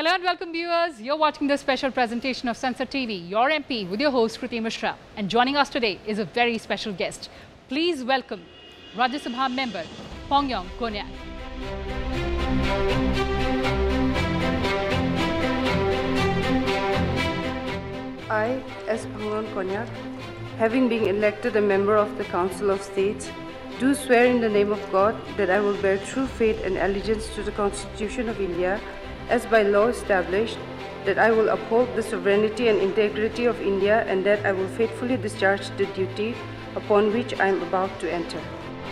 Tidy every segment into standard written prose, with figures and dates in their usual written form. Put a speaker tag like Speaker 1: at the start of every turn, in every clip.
Speaker 1: Hello and welcome viewers. You're watching the special presentation of Sansad TV, your MP with your host Kriti. And joining us today is a very special guest. Please welcome Rajya Sabha member Phangnon Konyak.
Speaker 2: I, as Phangnon Konyak, having been elected a member of the Council of States, do swear in the name of God that I will bear true faith and allegiance to the Constitution of India as by law established, that I will uphold the sovereignty and integrity of India, and that I will faithfully discharge the duty upon which I am about to enter.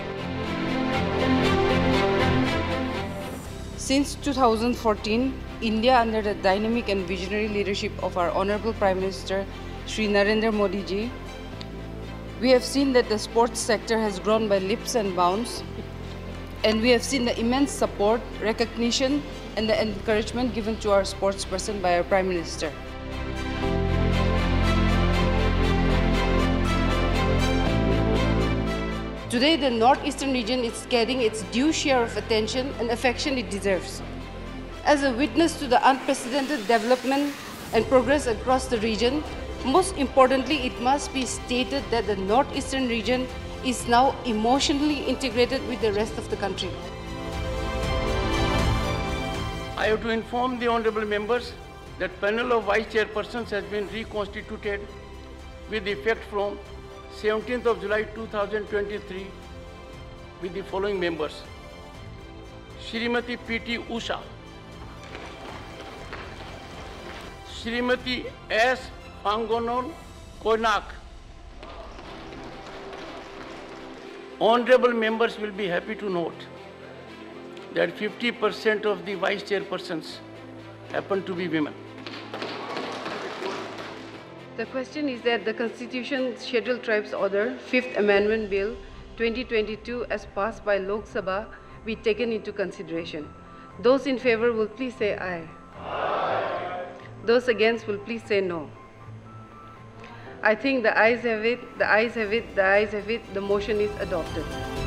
Speaker 2: Since 2014, India, under the dynamic and visionary leadership of our Honorable Prime Minister, Shri Narendra Modi ji, we have seen that the sports sector has grown by leaps and bounds, and we have seen the immense support, recognition, and the encouragement given to our sportsperson by our Prime Minister. Today, the northeastern region is getting its due share of attention and affection it deserves. As a witness to the unprecedented development and progress across the region, most importantly, it must be stated that the northeastern region is now emotionally integrated with the rest of the country.
Speaker 3: I have to inform the honourable members that panel of Vice-Chairpersons has been reconstituted with effect from 17th of July 2023 with the following members: Shrimati P.T. Usha, Shrimati S. Phangnon Konyak. Honourable members will be happy to note that 50% of the Vice-Chairpersons happen to be women.
Speaker 2: The question is that the Constitution Scheduled Tribes Order, 5th Amendment Bill 2022 as passed by Lok Sabha be taken into consideration. Those in favour will please say aye. Aye. Those against will please say no. I think the ayes have it, the ayes have it, the ayes have it, the motion is adopted.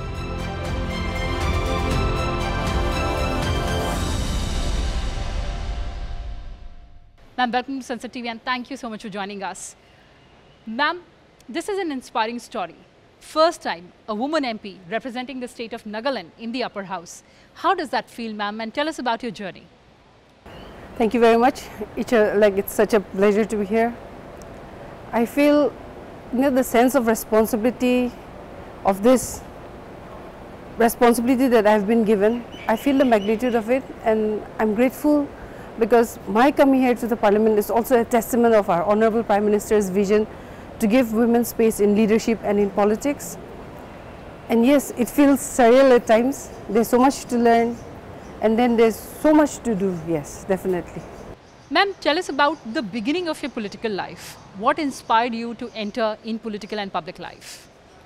Speaker 1: Ma'am, welcome to Sansad TV and thank you so much for joining us. Ma'am, this is an inspiring story. First time a woman MP representing the state of Nagaland in the upper house. How does that feel, ma'am? And tell us about your journey.
Speaker 2: Thank you very much. It's such a pleasure to be here. I feel the sense of responsibility of this responsibility that I've been given. I feel the magnitude of it, and I'm grateful because my coming here to the Parliament is also a testament of our Honourable Prime Minister's vision to give women space in leadership and in politics. And yes, it feels surreal at times. There's so much to learn, and then there's so much to do. Yes, definitely.
Speaker 1: Ma'am, tell us about the beginning of your political life. What inspired you to enter in political and public life?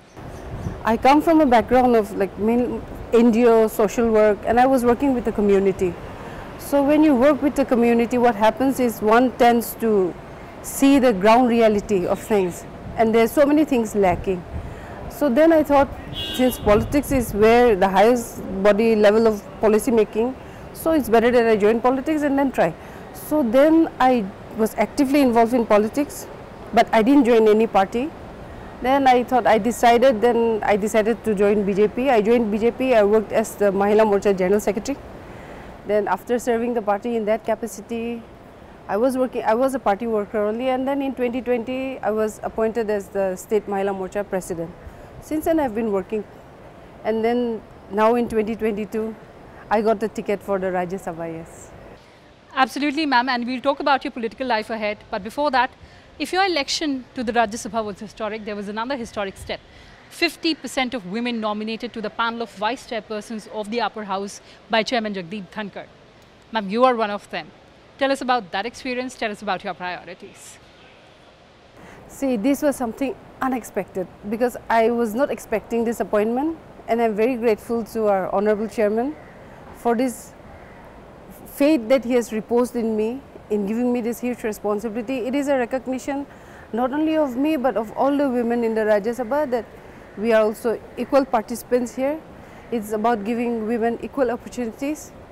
Speaker 2: I come from a background of NGO, social work, and I was working with the community. So when you work with the community, what happens is one tends to see the ground reality of things, and there's so many things lacking. So then I thought, since politics is where the highest body level of policy making, so it's better that I join politics and then try. So then I was actively involved in politics, but I didn't join any party. Then I decided to join BJP. I joined BJP, I worked as the Mahila Morcha General Secretary. Then after serving the party in that capacity, I was a party worker only, and then in 2020 I was appointed as the State Mahila Morcha President. Since then I've been working, and then now in 2022 I got the ticket for the Rajya Sabha, yes.
Speaker 1: Absolutely, ma'am, and we'll talk about your political life ahead. But before that, if your election to the Rajya Sabha was historic, there was another historic step. 50% of women nominated to the panel of Vice-Chairpersons of the upper house by Chairman Jagdeep Dhankhar. Ma'am, you are one of them. Tell us about that experience, tell us about your priorities.
Speaker 2: See, this was something unexpected because I was not expecting this appointment, and I'm very grateful to our Honourable Chairman for this faith that he has reposed in me, in giving me this huge responsibility. It is a recognition not only of me but of all the women in the Rajya Sabha that we are also equal participants here. It's about giving women equal opportunities.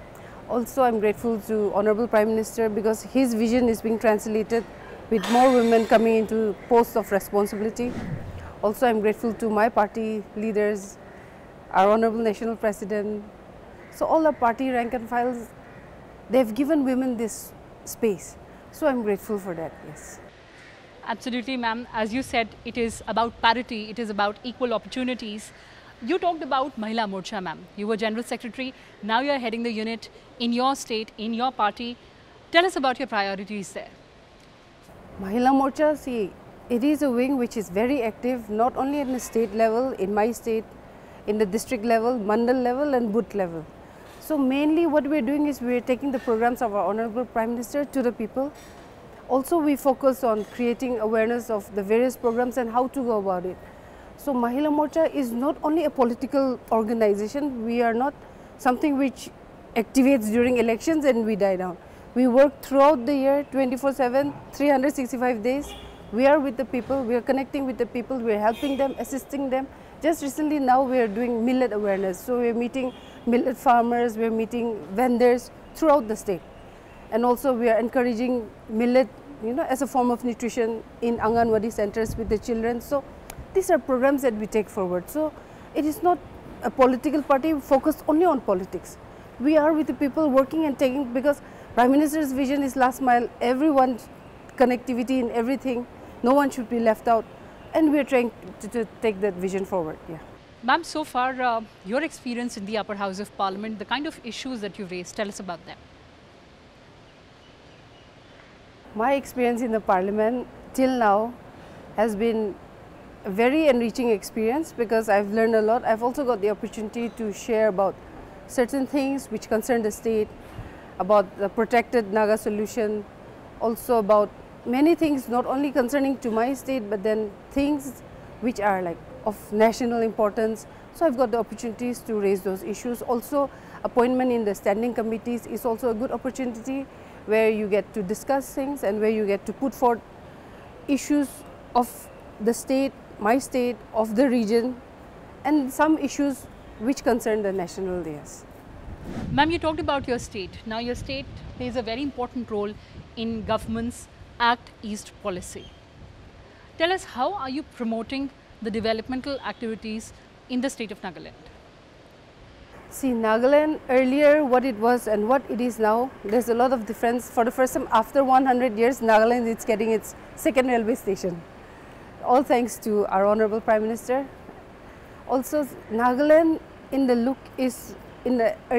Speaker 2: Also, I'm grateful to Honorable Prime Minister because his vision is being translated with more women coming into posts of responsibility. Also, I'm grateful to my party leaders, our Honorable National President. So all the party rank and files, they've given women this space. So I'm grateful for that, yes.
Speaker 1: Absolutely, ma'am. As you said, it is about parity, it is about equal opportunities. You talked about Mahila Morcha, ma'am. You were General Secretary, now you are heading the unit in your state, in your party. Tell us about your priorities there.
Speaker 2: Mahila Morcha, see, it is a wing which is very active, not only at the state level, in my state, in the district level, mandal level and booth level. So mainly what we are doing is we are taking the programs of our Honorable Prime Minister to the people. Also we focus on creating awareness of the various programs and how to go about it. So Mahila Morcha is not only a political organization, we are not something which activates during elections and we die down. We work throughout the year, 24/7, 365 days. We are with the people, we are connecting with the people, we are helping them, assisting them. Just recently now we are doing millet awareness. So we are meeting millet farmers, we are meeting vendors throughout the state. And also we are encouraging millet, as a form of nutrition in Anganwadi centers with the children. So these are programs that we take forward. So it is not a political party focused only on politics. We are with the people working and taking, because Prime Minister's vision is last mile, everyone, connectivity in everything, no one should be left out. And we are trying to take that vision forward, yeah.
Speaker 1: Ma'am, so far your experience in the upper house of Parliament, the kind of issues that you've raised, tell us about them.
Speaker 2: My experience in the Parliament till now has been a very enriching experience because I've learned a lot. I've also got the opportunity to share about certain things which concern the state, about the protected Naga solution, also about many things not only concerning to my state but then things which are like of national importance. So I've got the opportunities to raise those issues. Also appointment in the standing committees is also a good opportunity where you get to discuss things and where you get to put forth issues of the state, my state, of the region, and some issues which concern the national, yes.
Speaker 1: Ma'am, you talked about your state. Now your state plays a very important role in government's Act East policy. Tell us, how are you promoting the developmental activities in the state of Nagaland?
Speaker 2: See, Nagaland earlier, what it was and what it is now, there's a lot of difference. For the first time after 100 years, Nagaland is getting its second railway station. All thanks to our Honorable Prime Minister. Also, Nagaland in the look is, in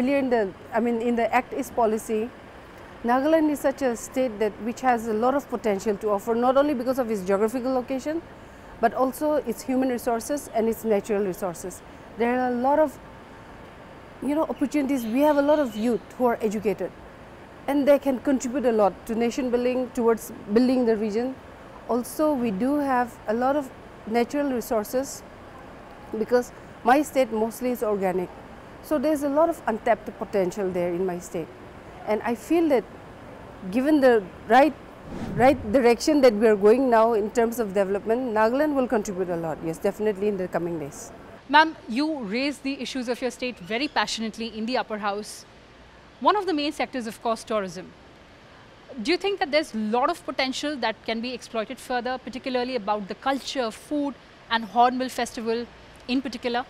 Speaker 2: the Act East policy, Nagaland is such a state which has a lot of potential to offer, not only because of its geographical location, but also its human resources and its natural resources. There are a lot of opportunities. We have a lot of youth who are educated and they can contribute a lot to nation building, towards building the region. Also, we do have a lot of natural resources because my state mostly is organic. So there's a lot of untapped potential there in my state. And I feel that given the right direction that we are going now in terms of development, Nagaland will contribute a lot, yes, definitely in the coming days.
Speaker 1: Ma'am, you raised the issues of your state very passionately in the upper house. One of the main sectors, of course, tourism. Do you think that there's a lot of potential that can be exploited further, particularly about the culture, food and Hornbill Festival in particular?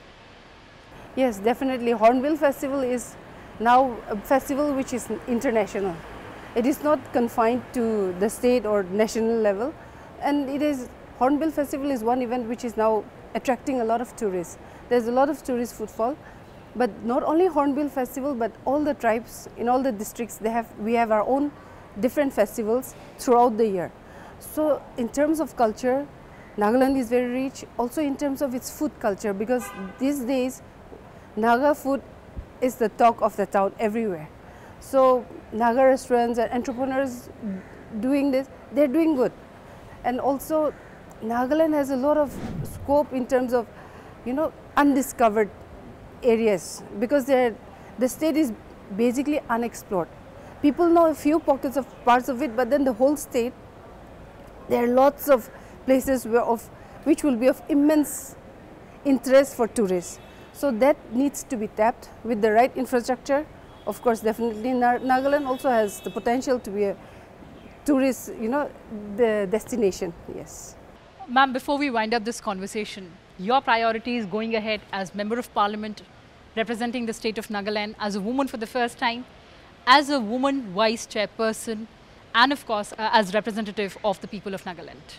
Speaker 2: Yes, definitely. Hornbill Festival is now a festival which is international. It is not confined to the state or national level, and Hornbill Festival is one event which is now attracting a lot of tourists. There's a lot of tourist footfall, but not only Hornbill Festival, but all the tribes in all the districts, we have our own different festivals throughout the year. So in terms of culture, Nagaland is very rich, also in terms of its food culture, because these days Naga food is the talk of the town everywhere. So Naga restaurants and entrepreneurs doing this, they're doing good. And also Nagaland has a lot of scope in terms of, undiscovered areas, because the state is basically unexplored. People know a few pockets of parts of it, but then the whole state, there are lots of places which will be of immense interest for tourists. So that needs to be tapped with the right infrastructure. Of course, definitely Nagaland also has the potential to be a tourist, the destination, yes.
Speaker 1: Ma'am, before we wind up this conversation, your priorities going ahead as Member of Parliament, representing the state of Nagaland, as a woman for the first time, as a woman Vice-Chairperson, and of course, as representative of the people of Nagaland.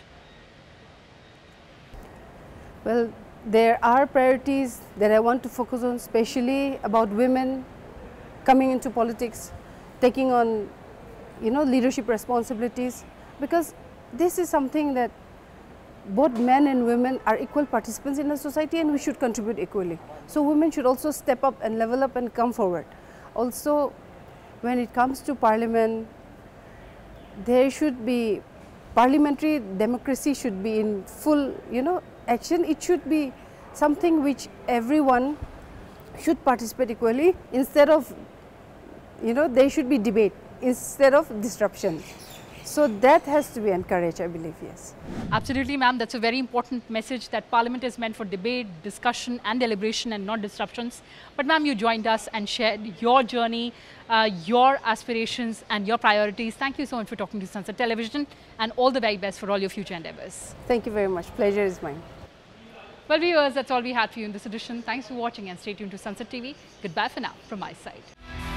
Speaker 2: Well, there are priorities that I want to focus on, especially about women coming into politics, taking on, leadership responsibilities, because this is something that both men and women are equal participants in the society and we should contribute equally. So women should also step up and level up and come forward. Also, when it comes to parliament, there should be parliamentary democracy should be in full, action. It should be something which everyone should participate equally instead of, there should be debate instead of disruption. So that has to be encouraged, I believe, yes.
Speaker 1: Absolutely, ma'am. That's a very important message, that Parliament is meant for debate, discussion and deliberation and not disruptions. But ma'am, you joined us and shared your journey, your aspirations and your priorities. Thank you so much for talking to Sansad Television, and all the very best for all your future endeavors.
Speaker 2: Thank you very much. Pleasure is mine.
Speaker 1: Well, viewers, that's all we had for you in this edition. Thanks for watching and stay tuned to Sansad TV. Goodbye for now from my side.